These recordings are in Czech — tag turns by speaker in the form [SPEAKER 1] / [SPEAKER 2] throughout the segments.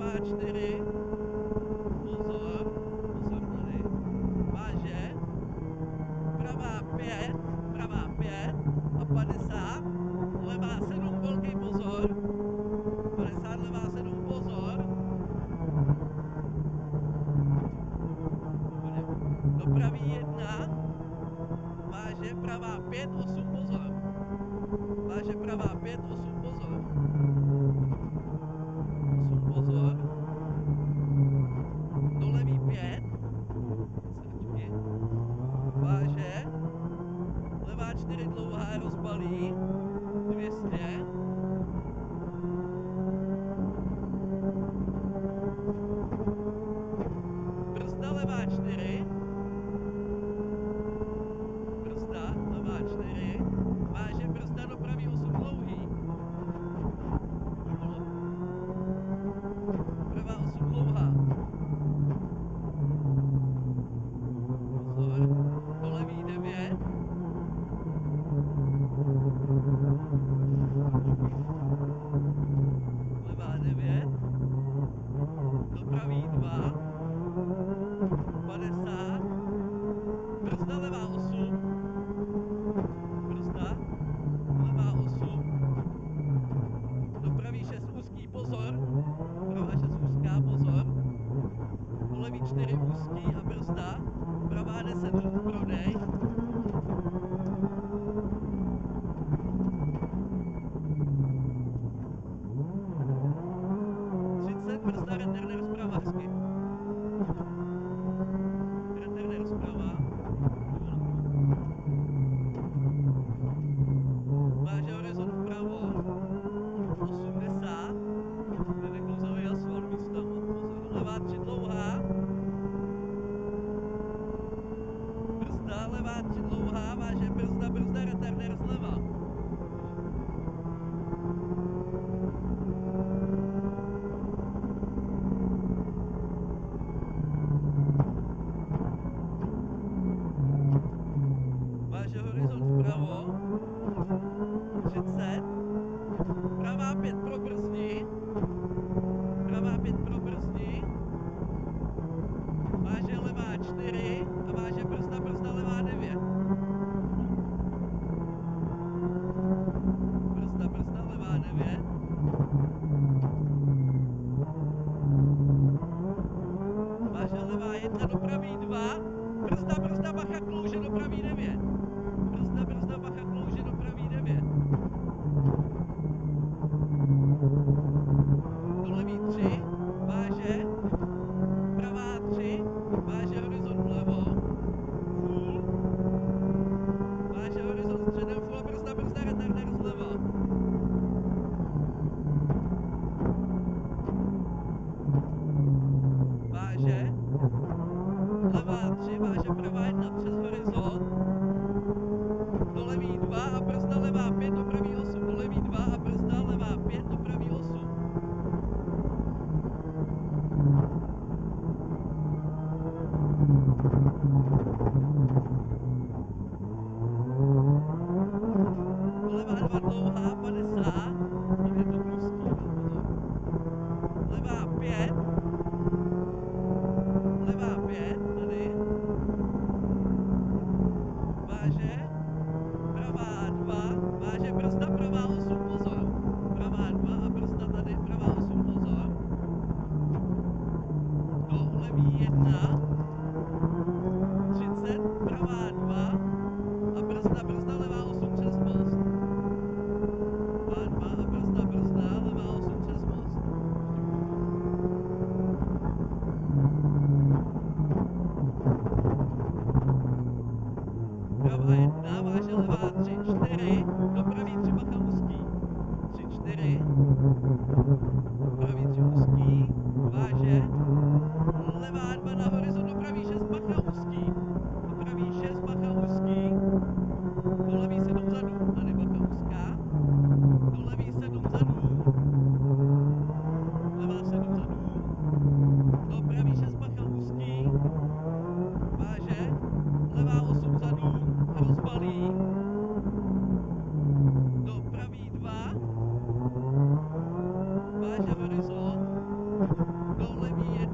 [SPEAKER 1] levá 4, pozor, pozor tady, váže, pravá 5 a 50, levá 7, velký pozor, 50, levá 7, pozor, do pravý 1, váže pravá 5, 8, pozor, váže pravá 5, 8, pozor, 8, pozor, do levý 5, váže, levá 4 dlouhá, rozbalí, 200, brzda levá 4, brzda levá 4, váže brzda do pravý 8 dlouhý, pravá 8 dlouhá, pozor, do levý 9, levá 9, do pravý 2, 50, brzda levá 8, brzda levá 8, do pravý 6 úzký, pozor, pravá 6 úzká, pozor, do levý 4 úzký a brzda, pravá 10 prodej, brzda renderner zprava hezky. Renderner zprava. Váže horizont vpravo. 80. Tady klouzavý asfalt místama. Pozor. Levá 3 dlouhá. Brzda, levá 3 dlouhá. Váže brzda, renderner zleva. Váže horizont vpravo, 30, pravá 5 pro brzdi, pravá 5 pro brzdi, váže levá 4 a váže brzda levá 9. Brzda levá 9. Váže levá 1 do pravý 2, brzda, bacha, klouže do pravý 9. Brzda, bacha, klouže do pravý 9. Do levý 3, váže, pravá 3, váže horizont vlevo, full, váže horizont středem, full, brzda, renderner zleva. Váže, levá 3, váže pravá 1 přes horizont, do levý 2 a brzda levá 5 do pravý 8, do levý 2 a brzda levá 5 do pravý 8. Levá 2 dlouhá, 50, tady je to blízký, levá 5, tady, váže, pravá 2, váže brzda, pravá 8, pozor, pravá 2 a brzda tady, pravá 8, pozor, do levý 1, 30, pravá 2 a brzda levá 8 přes most, 2 a brzda levá 8 přes most. Pravá 1, váže levá 3, 4, do pravý 3 bacha úzký, 3, 4, do pravý 3 úzký, váže, levá 2 na horizont do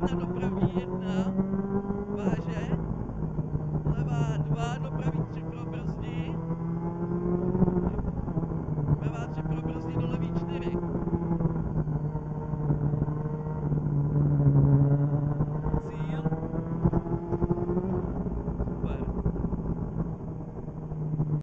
[SPEAKER 1] jedna dopravní, jedna, váže, levá 2, dopravní